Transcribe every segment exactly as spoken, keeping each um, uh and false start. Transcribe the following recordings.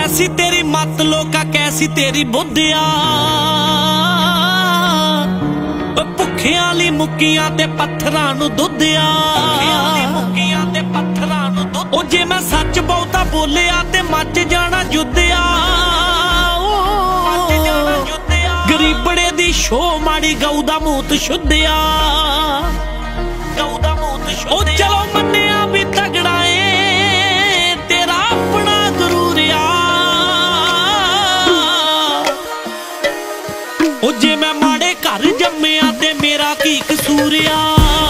कैसी तेरी मत लोका कैसी तेरी बुद्धिया, भुखियां ली मुक्कियां ते पत्थरां नूं दुधिया। ओ जे मैं सच बहुता बोलिया ते मच जाना युद्धिया। गरीबड़े दी शो माड़ी गऊ दा मूत शुद्धिया। ओ चलो मन्निया भी तगड़ा ए तेरा अपना गुरूर आ। ओ जे मैं माड़े घर जम्मिया ते मेरा की कसूर आ।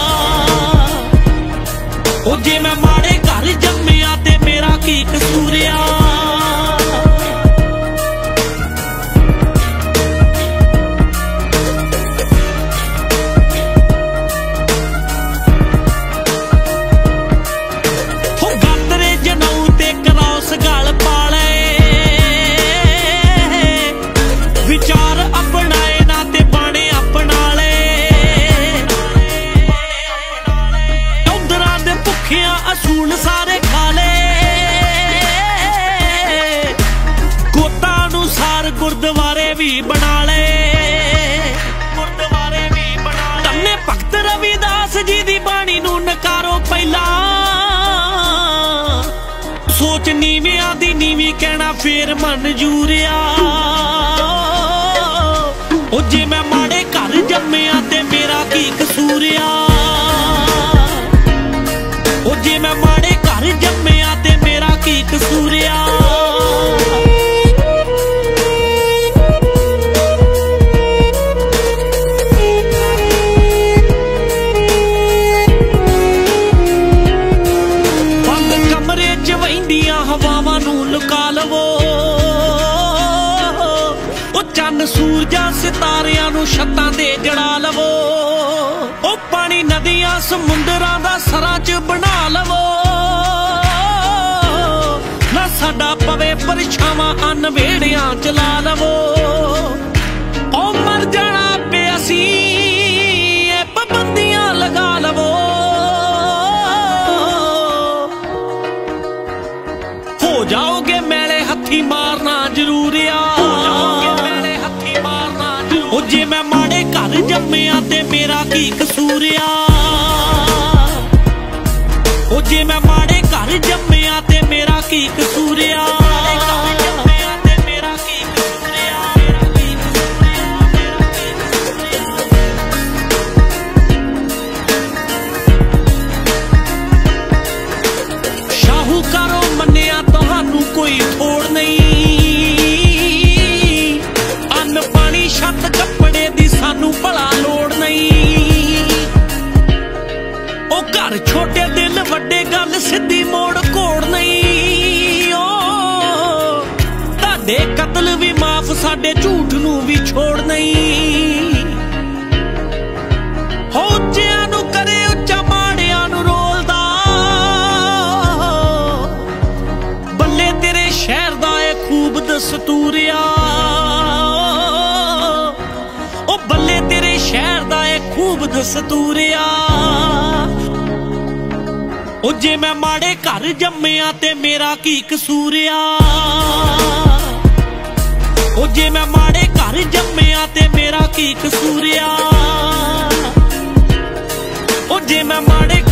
ओ जे मैं माड़े घर जम्मिया ते मेरा की कसूर आ। विचार अपनाए ना ते बाणे अपनाले, उधरां दे भुखियां असूल सारे खाले। गोता अनुसार गुरुद्वारे भी बना ले, गुरुद्वारे भी बना ले। तन्ने भगत रविदास जी दी बाणी नूं नकारो पहला, सोच नीवियां दी नीवी कहना फिर मंजूर आ। ओ जे मैं माड़े घर जम्मिया ते मेरा की कसूर आ। ओ जे मैं माड़े घर जम्मिया ते मेरा की कसूर आ। बंद कमरे च वहिंदियां हवावां नूं लुका लवो, चन्न सूरजा सितारियां नूं छत्तां ते जड़ा लवो। ओ पानी नदियां समुंदरां दा सरां च बना लवो, ना साडा पवे परछावां अन्न वेड़ियां च ला लवो। ओ मर जाना पे असीं ए पाबंदियां लगा लवो। हो जाओगे मेले हत्थी मारना जरूरी आ। ओ जे मैं माड़े घर जम्मिया ते मेरा की कसूर आ। ओ जे मैं माड़े घर जम्मिया ते मेरा की कसूर आ। शाहूकारों मन्निया तुहानू कोई थोड़ नहीं, अन्न पानी छत कपड़े दी सानू भला लोड़ नहीं। ओ घर छोटे दिल वड्डे गल सिद्धी मोड़ कोड़ नहीं। ओ ताडे कतल भी माफ साडे झूठ नू भी छोड़ नहीं। हो उच्चियां नू करे उच्चा माड़ियां नू रोलदा, बल्ले तेरे शहर दा ए खूब दस्तूरिया। बल्ले तेरे शहर दा ए खूब दस्तूरिया। ओ जे मैं माड़े घर जम्मिया ते मेरा की कसूर आ। ओ जे मैं माड़े घर जम्मिया ते मेरा की कसूर आ। ओ जे मैं माड़े